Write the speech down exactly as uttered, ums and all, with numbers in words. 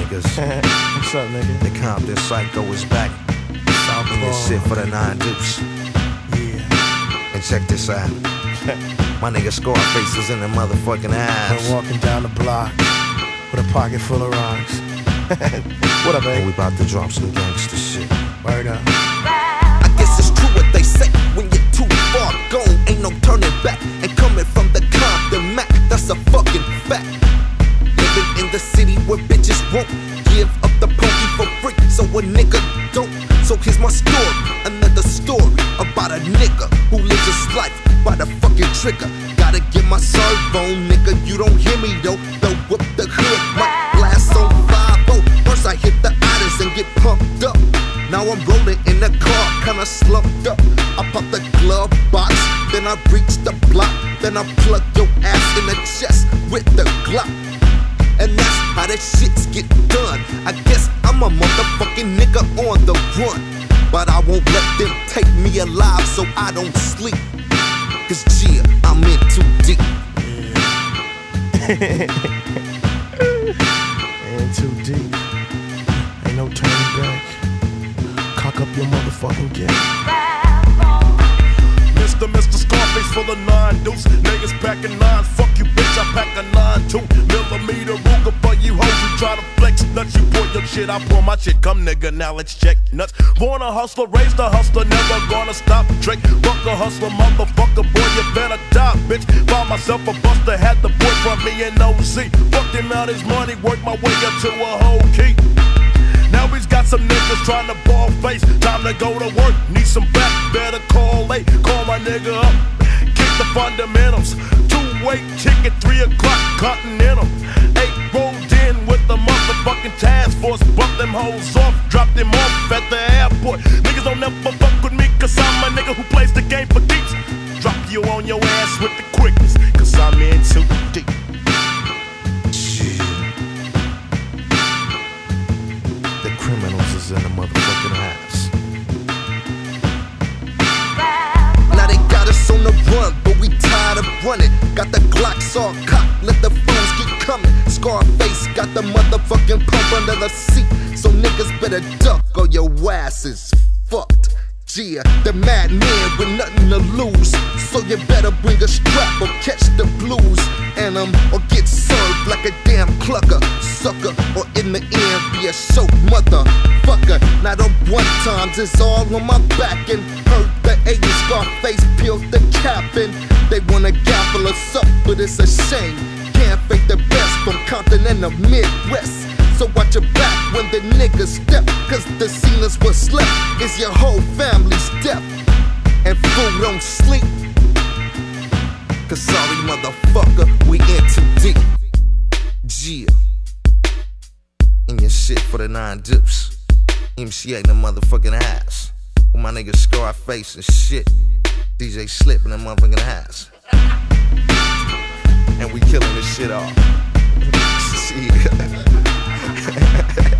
niggas. What's up, nigga? The Compton Psycho is back. And this shit for the nine deuce. Yeah. And check this out. My nigga Scarface is in the motherfucking house. I'm walking down the block with a pocket full of rocks. What up, And baby? we about to drop some gangster shit. Word up. I guess it's true what they say. When you're too far gone, ain't no turning back. And coming from the Compton Mac, that's a fucking fact. Living in the city where bitches won't give up the pokey for free, so a nigga don't. So here's my story, another story about a nigga who lives his life by the fucking trigger. Gotta get my servo, nigga, you don't hear me though. They'll whip the hood, my blast on five oh. First I hit the itis and get pumped up. Now I'm rolling in the car, kinda slumped up. I pop the glove box, then I reach the block. Then I plug your ass in the chest with the Glock. And that's how the shits get done. I guess I'm a motherfucking nigga on the run, but I won't let them take me alive so I don't sleep. Cause yeah, I'm in too deep. In too deep. Ain't no turning back. Cock up your motherfucking game. Mister Mister Scarface for the nine deuce. Niggas packing nine, fuck you bitch, I pack a nine two millimeter Ruger for you hoes who try to flex nuts. You pour your shit, I pour my shit. Come nigga, now let's check nuts. Born a hustler, raised a hustler, never gonna stop. Drake, fuck a hustler, motherfucker, boy, you better die, bitch. Found myself a buster, had the boy from me in O Z. Fucked him out his money, worked my way up to a whole key. Now he's got some niggas trying to ball face. Time to go to work, need some back, better call late. Call my nigga up, kick the fundamentals. Two-way ticket, three o'clock, continental. Eight rolled in with the motherfucking task force. Bumped them hoes off, dropped them off at the airport. Niggas don't never fuck with me, cause I'm a nigga who plays the game for keeps. Drop you on your ass with the quickness, cause I'm in too deep. Criminals is in the motherfucking house. Now they got us on the run, but we tired of running. Got the Glocks all cocked, let the fools keep coming. Scarface got the motherfucking pump under the seat, so niggas better duck or your ass is fucked. Yeah, the madman with nothing to lose, so you better bring a strap or catch the blues. And um, or get served like a damn clucker, sucker, or in the end be a show motherfucker. Now the one times it's all on my back and heard the eighty Scarface peeled the cap and they wanna gavel us up, but it's a shame. Can't fake the best from Compton and the Midwest. So watch your back when the niggas step, cause the scene is what's left is your whole family's death. And fool don't sleep, cause sorry motherfucker, we in too deep. Yeah. And your shit for the nine deuce. M C A in the motherfucking house. With my nigga Scarface and shit. D J Slip in the motherfucking house. And we killing this shit off. See ya.